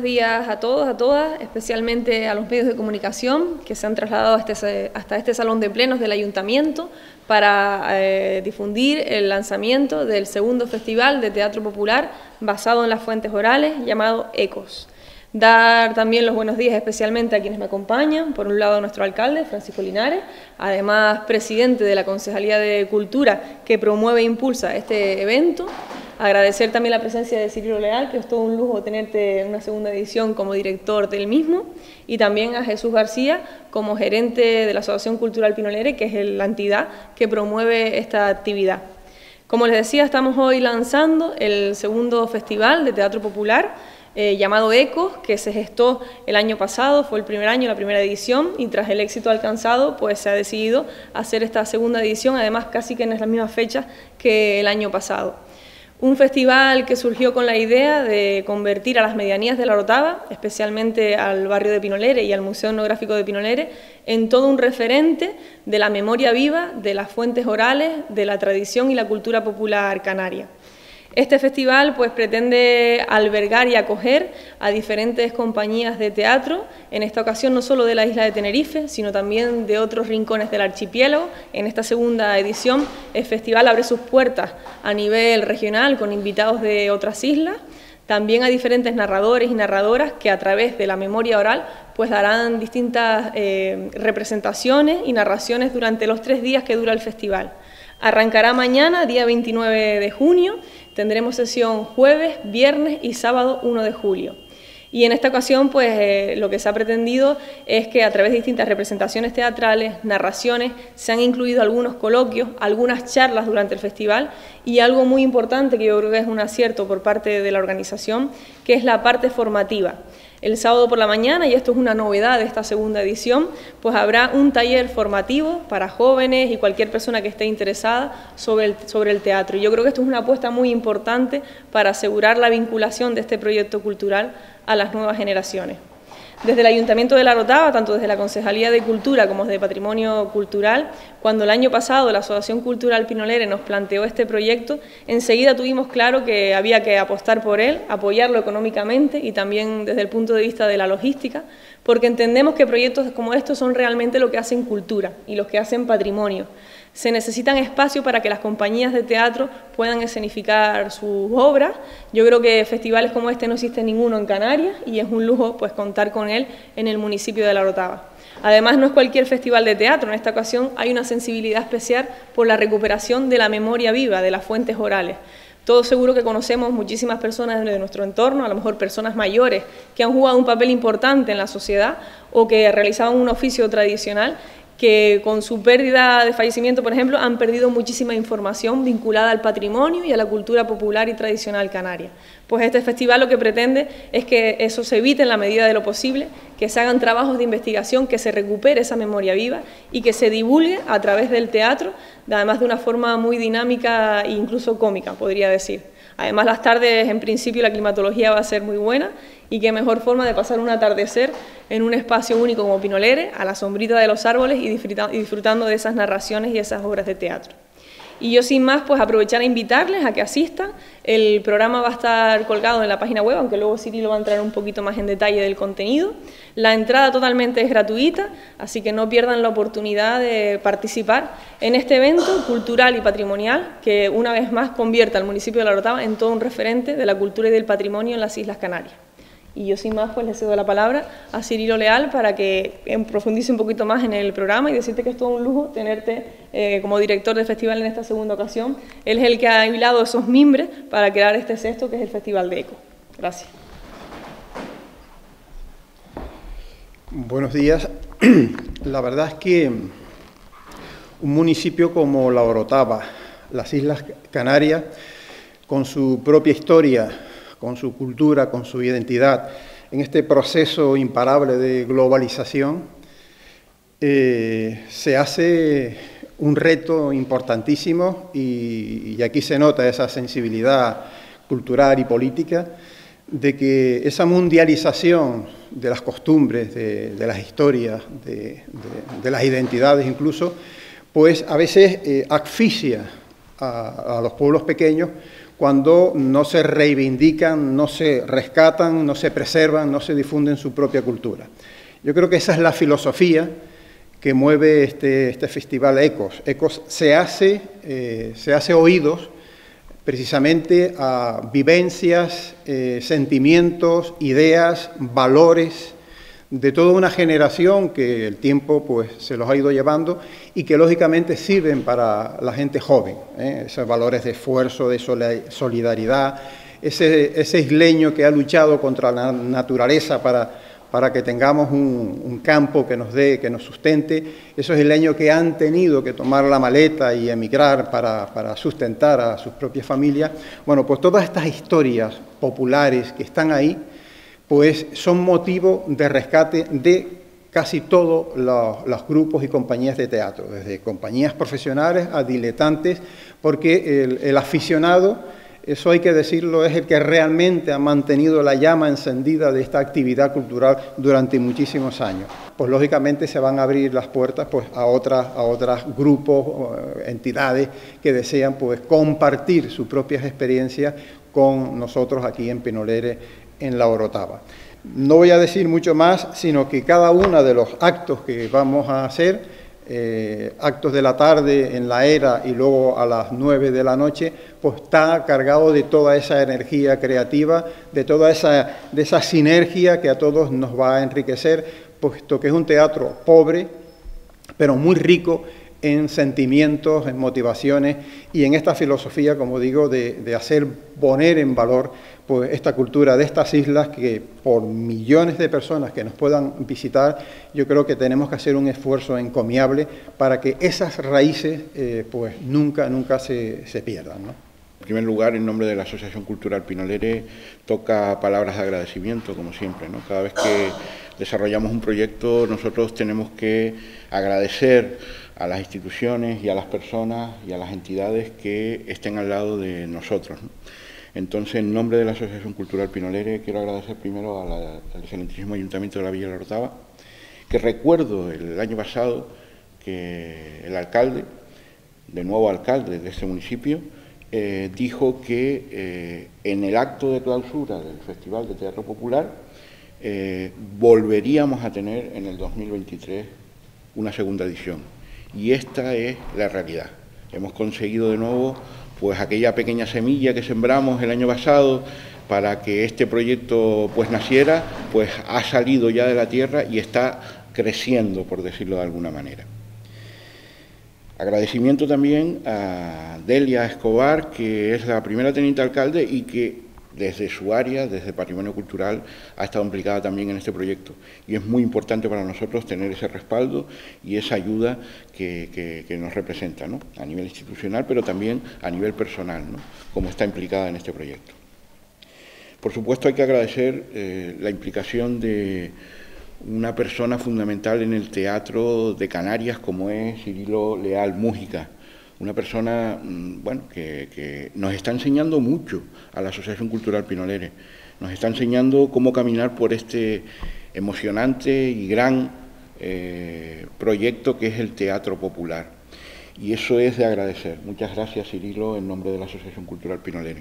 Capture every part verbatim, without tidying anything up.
días a todos, a todas, especialmente a los medios de comunicación que se han trasladado hasta este, hasta este salón de plenos del Ayuntamiento para eh, difundir el lanzamiento del segundo festival de teatro popular basado en las fuentes orales llamado Ecos. Dar también los buenos días especialmente a quienes me acompañan, por un lado nuestro alcalde, Francisco Linares, además presidente de la Concejalía de Cultura que promueve e impulsa este evento. Agradecer también la presencia de Cirilo Leal, que es todo un lujo tenerte en una segunda edición como director del mismo, y también a Jesús García como gerente de la Asociación Cultural Pinolere, que es la entidad que promueve esta actividad. Como les decía, estamos hoy lanzando el segundo festival de teatro popular, Eh, llamado Ecos, que se gestó el año pasado, fue el primer año, la primera edición, y tras el éxito alcanzado, pues se ha decidido hacer esta segunda edición, además casi que en las mismas fechas que el año pasado. Un festival que surgió con la idea de convertir a las medianías de La Orotava, especialmente al barrio de Pinolere y al Museo Etnográfico de Pinolere, en todo un referente de la memoria viva, de las fuentes orales, de la tradición y la cultura popular canaria. Este festival pues, pretende albergar y acoger a diferentes compañías de teatro, en esta ocasión no solo de la isla de Tenerife, sino también de otros rincones del archipiélago. En esta segunda edición el festival abre sus puertas a nivel regional con invitados de otras islas, también a diferentes narradores y narradoras que a través de la memoria oral pues, darán distintas eh, representaciones y narraciones durante los tres días que dura el festival. Arrancará mañana, día veintinueve de junio, tendremos sesión jueves, viernes y sábado uno de julio. Y en esta ocasión, pues eh, lo que se ha pretendido es que a través de distintas representaciones teatrales, narraciones, se han incluido algunos coloquios, algunas charlas durante el festival y algo muy importante que yo creo que es un acierto por parte de la organización, que es la parte formativa. El sábado por la mañana, y esto es una novedad de esta segunda edición, pues habrá un taller formativo para jóvenes y cualquier persona que esté interesada sobre el, sobre el teatro. Y yo creo que esto es una apuesta muy importante para asegurar la vinculación de este proyecto cultural a las nuevas generaciones. Desde el Ayuntamiento de La Orotava, tanto desde la Concejalía de Cultura como desde Patrimonio Cultural, cuando el año pasado la Asociación Cultural Pinolere nos planteó este proyecto, enseguida tuvimos claro que había que apostar por él, apoyarlo económicamente y también desde el punto de vista de la logística, porque entendemos que proyectos como estos son realmente lo que hacen cultura y los que hacen patrimonio. Se necesitan espacios para que las compañías de teatro puedan escenificar sus obras. Yo creo que festivales como este no existe ninguno en Canarias y es un lujo pues, contar con él en el municipio de La Orotava. Además, no es cualquier festival de teatro, en esta ocasión hay una sensibilidad especial por la recuperación de la memoria viva, de las fuentes orales. Todos seguro que conocemos muchísimas personas de nuestro entorno, a lo mejor personas mayores que han jugado un papel importante en la sociedad o que realizaban un oficio tradicional, que con su pérdida de fallecimiento, por ejemplo, han perdido muchísima información vinculada al patrimonio y a la cultura popular y tradicional canaria. Pues este festival lo que pretende es que eso se evite en la medida de lo posible, que se hagan trabajos de investigación, que se recupere esa memoria viva y que se divulgue a través del teatro, además de una forma muy dinámica e incluso cómica, podría decir. Además, las tardes, en principio, la climatología va a ser muy buena y qué mejor forma de pasar un atardecer en un espacio único como Pinolere, a la sombrita de los árboles y disfrutando de esas narraciones y esas obras de teatro. Y yo sin más, pues aprovechar a invitarles a que asistan. El programa va a estar colgado en la página web, aunque luego Cirilo va a entrar un poquito más en detalle del contenido. La entrada totalmente es gratuita, así que no pierdan la oportunidad de participar en este evento cultural y patrimonial que una vez más convierta al municipio de La Orotava en todo un referente de la cultura y del patrimonio en las Islas Canarias. Y yo sin más pues le cedo la palabra a Cirilo Leal para que profundice un poquito más en el programa y decirte que es todo un lujo tenerte eh, como director del festival en esta segunda ocasión. Él es el que ha hilado esos mimbres para crear este sexto que es el Festival de Eco. Gracias. Buenos días. La verdad es que un municipio como La Orotava, las Islas Canarias, con su propia historia, con su cultura, con su identidad, en este proceso imparable de globalización, eh, se hace un reto importantísimo y, y aquí se nota esa sensibilidad cultural y política de que esa mundialización de las costumbres, de, de las historias, de, de, de las identidades incluso, pues a veces eh, asfixia a, a los pueblos pequeños cuando no se reivindican, no se rescatan, no se preservan, no se difunden su propia cultura. Yo creo que esa es la filosofía que mueve este, este festival Ecos. Ecos se hace, eh, se hace oídos precisamente a vivencias, eh, sentimientos, ideas, valores de toda una generación que el tiempo pues, se los ha ido llevando y que lógicamente sirven para la gente joven, ¿eh? Esos valores de esfuerzo, de solidaridad, ese, ese isleño que ha luchado contra la naturaleza para, para que tengamos un, un campo que nos dé, que nos sustente, esos isleños que han tenido que tomar la maleta y emigrar para, para sustentar a sus propias familias. Bueno, pues todas estas historias populares que están ahí, pues son motivo de rescate de casi todos los, los grupos y compañías de teatro, desde compañías profesionales a diletantes, porque el, el aficionado, eso hay que decirlo, es el que realmente ha mantenido la llama encendida de esta actividad cultural durante muchísimos años. Pues lógicamente se van a abrir las puertas pues, a otras a otros grupos, entidades que desean pues, compartir sus propias experiencias con nosotros aquí en Pinolere, en La Orotava. No voy a decir mucho más, sino que cada uno de los actos que vamos a hacer, eh, actos de la tarde en la era y luego a las nueve de la noche, pues está cargado de toda esa energía creativa, de toda esa, de esa sinergia que a todos nos va a enriquecer, puesto que es un teatro pobre, pero muy rico en sentimientos, en motivaciones y en esta filosofía, como digo, de, de hacer poner en valor pues, esta cultura de estas islas que por millones de personas que nos puedan visitar, yo creo que tenemos que hacer un esfuerzo encomiable para que esas raíces eh, pues, nunca, nunca se, se pierdan, ¿no? En primer lugar, en nombre de la Asociación Cultural Pinolere, toca palabras de agradecimiento, como siempre, ¿no? Cada vez que desarrollamos un proyecto, nosotros tenemos que agradecer a las instituciones y a las personas y a las entidades que estén al lado de nosotros, ¿no? Entonces, en nombre de la Asociación Cultural Pinolere, quiero agradecer primero a la, al excelentísimo Ayuntamiento de la Villa de La Orotava, que recuerdo el año pasado que el alcalde, de nuevo alcalde de este municipio, eh, dijo que eh, en el acto de clausura del Festival de Teatro Popular eh, volveríamos a tener en el dos mil veintitrés una segunda edición. Y esta es la realidad. Hemos conseguido de nuevo pues aquella pequeña semilla que sembramos el año pasado para que este proyecto pues naciera, pues ha salido ya de la tierra y está creciendo, por decirlo de alguna manera. Agradecimiento también a Delia Escobar, que es la primera teniente alcalde y que desde su área, desde Patrimonio Cultural, ha estado implicada también en este proyecto. Y es muy importante para nosotros tener ese respaldo y esa ayuda que, que, que nos representa, ¿no? A nivel institucional, pero también a nivel personal, ¿no? Como está implicada en este proyecto. Por supuesto, hay que agradecer eh, la implicación de una persona fundamental en el teatro de Canarias, como es Cirilo Leal Mújica. Una persona, bueno, que, que nos está enseñando mucho a la Asociación Cultural Pinolere. Nos está enseñando cómo caminar por este emocionante y gran eh, proyecto que es el Teatro Popular. Y eso es de agradecer. Muchas gracias, Cirilo, en nombre de la Asociación Cultural Pinolere.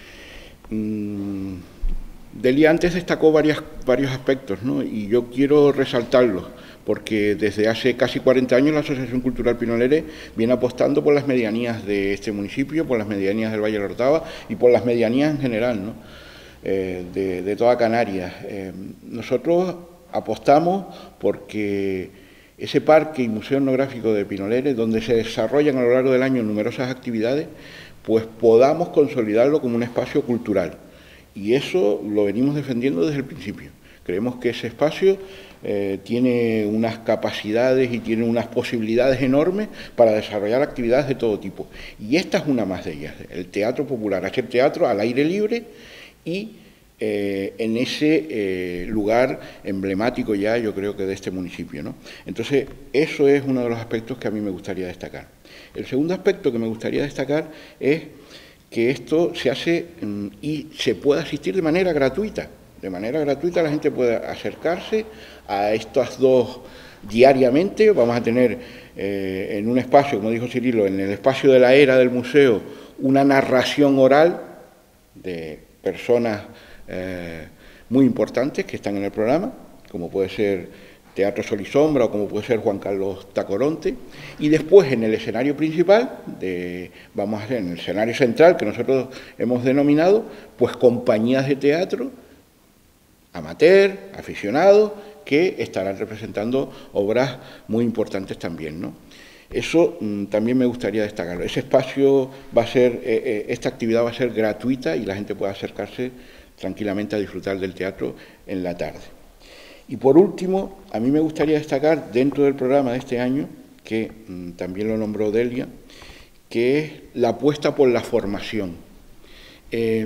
Mm, Delia antes destacó varias, varios aspectos, ¿no? Y yo quiero resaltarlos, porque desde hace casi cuarenta años la Asociación Cultural Pinolere viene apostando por las medianías de este municipio, por las medianías del Valle de la Orotava y por las medianías en general, ¿no? eh, de, de toda Canarias. Eh, nosotros apostamos porque ese parque y museo etnográfico de Pinolere, donde se desarrollan a lo largo del año numerosas actividades, pues podamos consolidarlo como un espacio cultural. Y eso lo venimos defendiendo desde el principio. Creemos que ese espacio eh, tiene unas capacidades y tiene unas posibilidades enormes para desarrollar actividades de todo tipo. Y esta es una más de ellas, el teatro popular, hacer teatro al aire libre y eh, en ese eh, lugar emblemático ya, yo creo que de este municipio, ¿no? Entonces, eso es uno de los aspectos que a mí me gustaría destacar. El segundo aspecto que me gustaría destacar es que esto se hace mm, y se puede asistir de manera gratuita. De manera gratuita la gente puede acercarse a estas dos diariamente. Vamos a tener eh, en un espacio, como dijo Cirilo, en el espacio de la era del museo, una narración oral de personas eh, muy importantes que están en el programa, como puede ser Teatro Sol y Sombra o como puede ser Juan Carlos Tacoronte, y después en el escenario principal, de, vamos a hacer en el escenario central que nosotros hemos denominado, pues compañías de teatro, amateur, aficionados, que estarán representando obras muy importantes también, ¿no? Eso mmm, también me gustaría destacarlo. Ese espacio va a ser, eh, eh, esta actividad va a ser gratuita y la gente puede acercarse tranquilamente a disfrutar del teatro en la tarde. Y por último, a mí me gustaría destacar dentro del programa de este año, que mmm, también lo nombró Delia, que es la apuesta por la formación. Eh,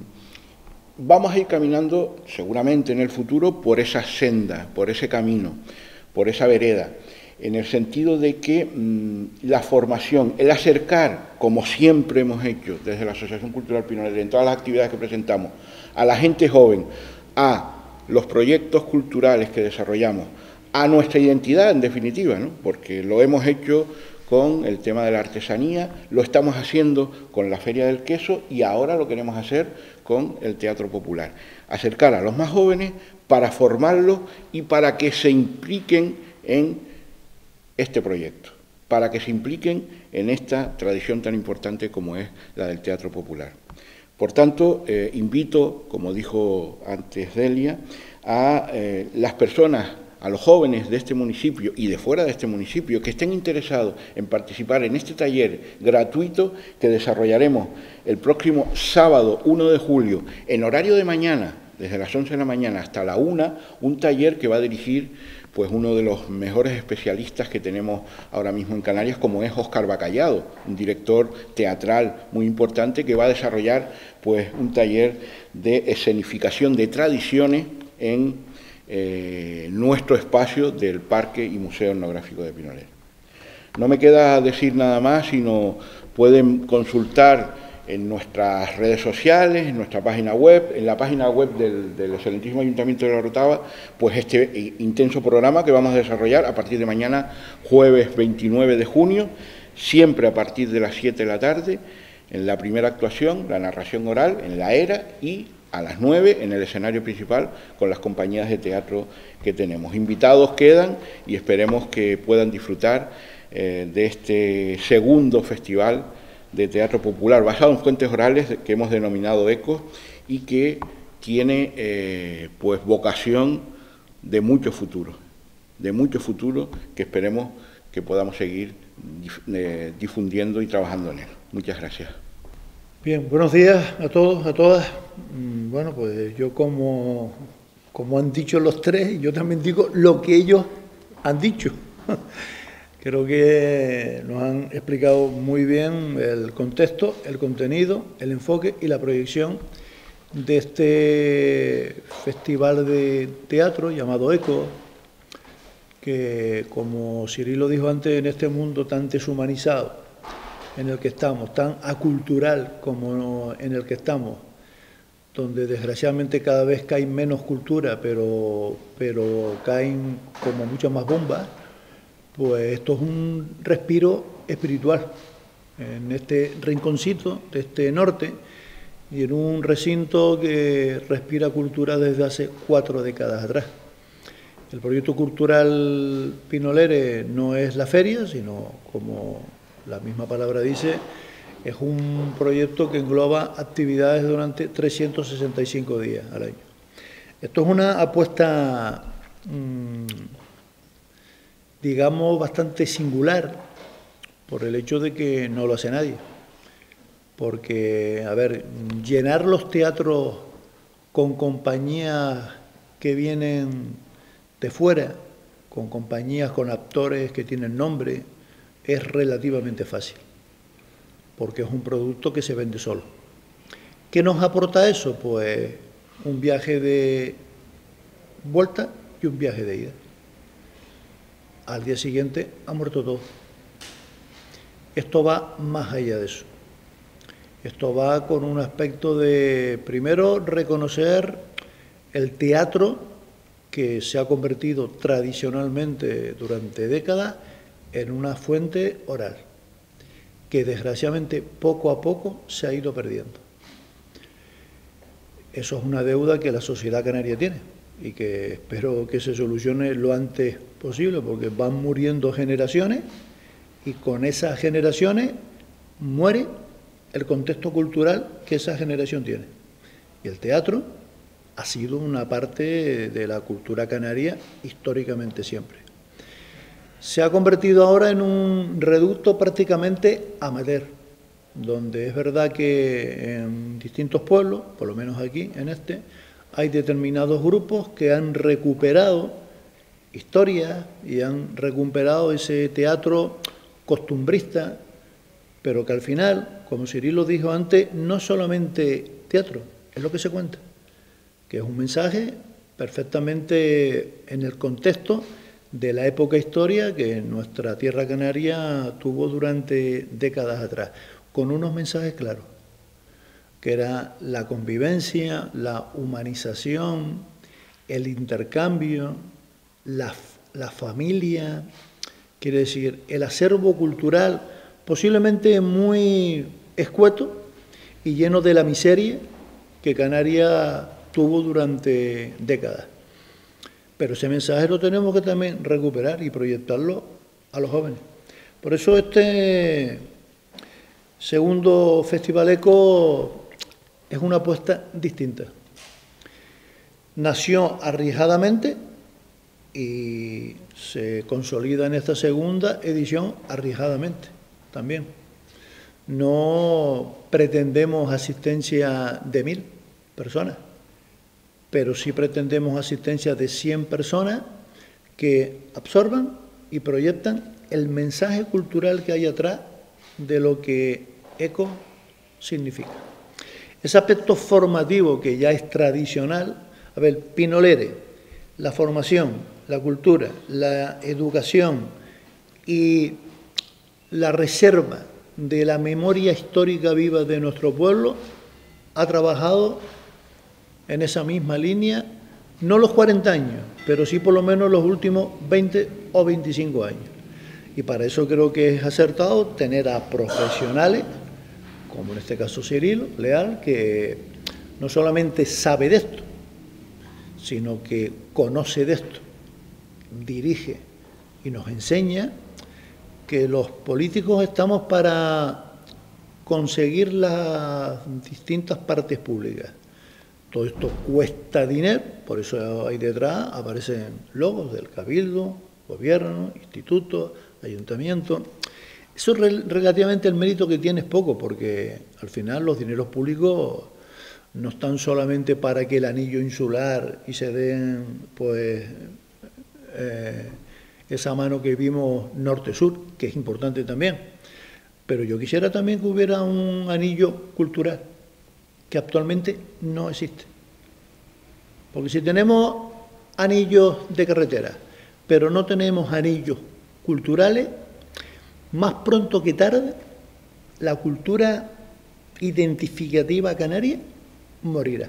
vamos a ir caminando seguramente en el futuro por esa senda, por ese camino, por esa vereda, en el sentido de que mmm, la formación, el acercar, como siempre hemos hecho desde la Asociación Cultural Pinolera, en todas las actividades que presentamos, a la gente joven, a los proyectos culturales que desarrollamos, a nuestra identidad en definitiva, ¿no? Porque lo hemos hecho con el tema de la artesanía, lo estamos haciendo con la Feria del Queso y ahora lo queremos hacer con el Teatro Popular. Acercar a los más jóvenes para formarlos y para que se impliquen en este proyecto, para que se impliquen en esta tradición tan importante como es la del Teatro Popular. Por tanto, eh, invito, como dijo antes Delia, a eh, las personas, a los jóvenes de este municipio y de fuera de este municipio que estén interesados en participar en este taller gratuito que desarrollaremos el próximo sábado uno de julio en horario de mañana, desde las once de la mañana hasta la una, un taller que va a dirigir pues uno de los mejores especialistas que tenemos ahora mismo en Canarias, como es Óscar Bacallado, un director teatral muy importante que va a desarrollar pues un taller de escenificación de tradiciones en eh, nuestro espacio del Parque y Museo Etnográfico de Pinolera. No me queda decir nada más, sino pueden consultar en nuestras redes sociales, en nuestra página web, en la página web del, del excelentísimo Ayuntamiento de La Orotava, pues este intenso programa que vamos a desarrollar a partir de mañana, jueves veintinueve de junio, siempre a partir de las siete de la tarde, en la primera actuación, la narración oral, en la era, y a las nueve en el escenario principal con las compañías de teatro que tenemos. Invitados quedan y esperemos que puedan disfrutar eh, de este segundo festival de teatro popular basado en fuentes orales que hemos denominado ECOS y que tiene eh, pues vocación de mucho futuro, de mucho futuro que esperemos que podamos seguir dif eh, difundiendo y trabajando en él. Muchas gracias. Bien, buenos días a todos, a todas. Bueno, pues yo como, como han dicho los tres, yo también digo lo que ellos han dicho. Creo que nos han explicado muy bien el contexto, el contenido, el enfoque y la proyección de este festival de teatro llamado ECO, que, como Cirilo dijo antes, en este mundo tan deshumanizado en el que estamos, tan acultural como en el que estamos, donde desgraciadamente cada vez cae menos cultura, pero, pero caen como muchas más bombas, pues esto es un respiro espiritual en este rinconcito de este norte y en un recinto que respira cultura desde hace cuatro décadas atrás. El proyecto cultural Pinolere no es la feria, sino, como la misma palabra dice, es un proyecto que engloba actividades durante trescientos sesenta y cinco días al año. Esto es una apuesta mmm, digamos, bastante singular, por el hecho de que no lo hace nadie. Porque, a ver, llenar los teatros con compañías que vienen de fuera, con compañías, con actores que tienen nombre, es relativamente fácil, porque es un producto que se vende solo. ¿Qué nos aporta eso? Pues un viaje de vuelta y un viaje de ida. Al día siguiente ha muerto todo. Esto va más allá de eso. Esto va con un aspecto de, primero, reconocer el teatro que se ha convertido tradicionalmente durante décadas en una fuente oral, que desgraciadamente poco a poco se ha ido perdiendo. eso es una deuda que la sociedad canaria tiene y que espero que se solucione lo antes posible, porque van muriendo generaciones y con esas generaciones muere el contexto cultural que esa generación tiene. Y el teatro ha sido una parte de la cultura canaria históricamente siempre. Se ha convertido ahora en un reducto prácticamente amateur, donde es verdad que en distintos pueblos, por lo menos aquí, en este, hay determinados grupos que han recuperado historias y han recuperado ese teatro costumbrista, pero que al final, como Cirilo dijo antes, no solamente teatro, es lo que se cuenta, que es un mensaje perfectamente en el contexto de la época historia que nuestra tierra canaria tuvo durante décadas atrás, con unos mensajes claros, que era la convivencia, la humanización, el intercambio, la, la familia, quiere decir, el acervo cultural posiblemente muy escueto y lleno de la miseria que Canarias tuvo durante décadas. Pero ese mensaje lo tenemos que también recuperar y proyectarlo a los jóvenes. Por eso este segundo Festival Eco es una apuesta distinta. Nació arriesgadamente y se consolida en esta segunda edición arriesgadamente también. No pretendemos asistencia de mil personas, pero sí pretendemos asistencia de cien personas que absorban y proyectan el mensaje cultural que hay atrás de lo que Eco significa. Ese aspecto formativo que ya es tradicional, a ver, Pinolere, la formación, la cultura, la educación y la reserva de la memoria histórica viva de nuestro pueblo ha trabajado en esa misma línea, no los cuarenta años, pero sí por lo menos los últimos veinte o veinticinco años. Y para eso creo que es acertado tener a profesionales, como en este caso Cirilo Leal, que no solamente sabe de esto, sino que conoce de esto, dirige y nos enseña que los políticos estamos para conseguir las distintas partes públicas. Todo esto cuesta dinero, por eso ahí detrás aparecen logos del Cabildo, Gobierno, Instituto, Ayuntamiento. Eso es relativamente el mérito que tiene es poco, porque al final los dineros públicos no están solamente para que el anillo insular y se den pues eh, esa mano que vimos norte-sur, que es importante también. Pero yo quisiera también que hubiera un anillo cultural, que actualmente no existe. Porque si tenemos anillos de carretera, pero no tenemos anillos culturales, más pronto que tarde, la cultura identificativa canaria morirá.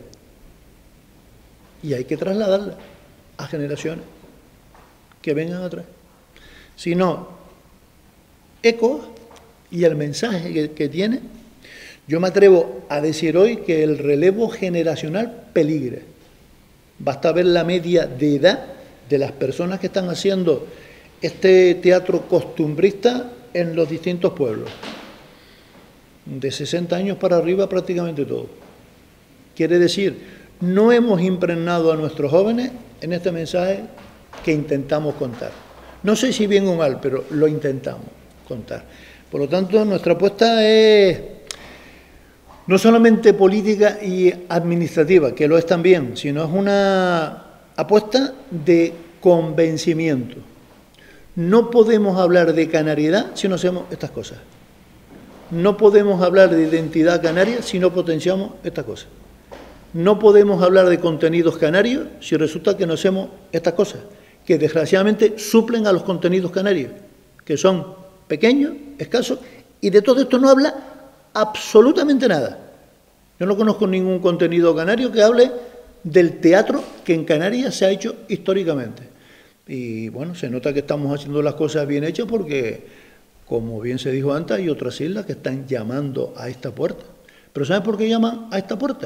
Y hay que trasladarla a generaciones que vengan atrás. Si no, Eco y el mensaje que, que tiene, yo me atrevo a decir hoy que el relevo generacional peligra. Basta ver la media de edad de las personas que están haciendo este teatro costumbrista en los distintos pueblos. De sesenta años para arriba prácticamente todo. Quiere decir, no hemos impregnado a nuestros jóvenes en este mensaje que intentamos contar. No sé si bien o mal, pero lo intentamos contar. Por lo tanto, nuestra apuesta es no solamente política y administrativa, que lo es también, sino es una apuesta de convencimiento. No podemos hablar de canariedad si no hacemos estas cosas. No podemos hablar de identidad canaria si no potenciamos estas cosas. No podemos hablar de contenidos canarios si resulta que no hacemos estas cosas, que desgraciadamente suplen a los contenidos canarios, que son pequeños, escasos, y de todo esto no habla absolutamente nada. Yo no conozco ningún contenido canario que hable del teatro que en Canarias se ha hecho históricamente. Y bueno, se nota que estamos haciendo las cosas bien hechas porque, como bien se dijo antes, hay otras islas que están llamando a esta puerta. ¿Pero saben por qué llaman a esta puerta?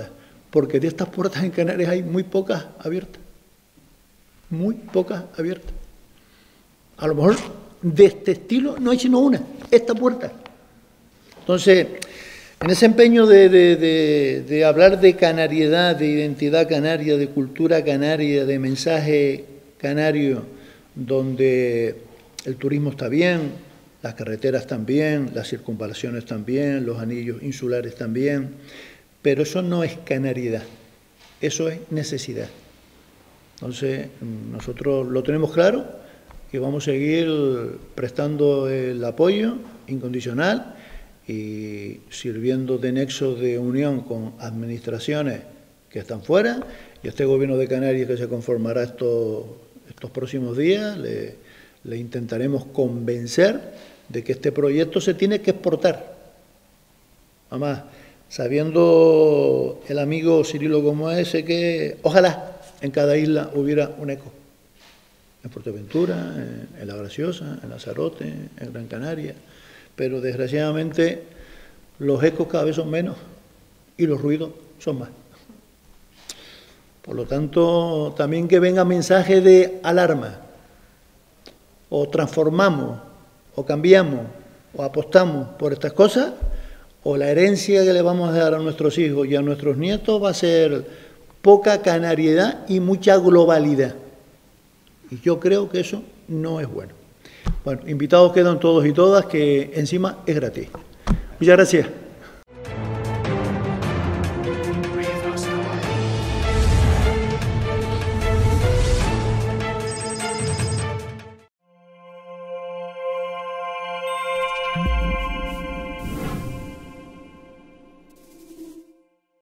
porque de estas puertas en Canarias hay muy pocas abiertas, muy pocas abiertas. A lo mejor de este estilo no hay sino una, esta puerta. Entonces, en ese empeño de, de, de, de hablar de canariedad, de identidad canaria, de cultura canaria, de mensaje canario, donde el turismo está bien, las carreteras están bien, las circunvalaciones están bien, los anillos insulares están bien, pero eso no es canariedad, eso es necesidad. Entonces, nosotros lo tenemos claro, que vamos a seguir prestando el apoyo incondicional y sirviendo de nexo de unión con administraciones que están fuera, y este gobierno de Canarias que se conformará estos, estos próximos días, le, le intentaremos convencer de que este proyecto se tiene que exportar. Además, sabiendo el amigo Cirilo como ese, que ojalá en cada isla hubiera un eco. En Fuerteventura, en La Graciosa, en Lanzarote, en Gran Canaria, pero desgraciadamente los ecos cada vez son menos y los ruidos son más. Por lo tanto, también que venga mensaje de alarma, o transformamos, o cambiamos, o apostamos por estas cosas, o la herencia que le vamos a dar a nuestros hijos y a nuestros nietos va a ser poca canariedad y mucha globalidad. Y yo creo que eso no es bueno. Bueno, invitados quedan todos y todas, que encima es gratis. Muchas gracias.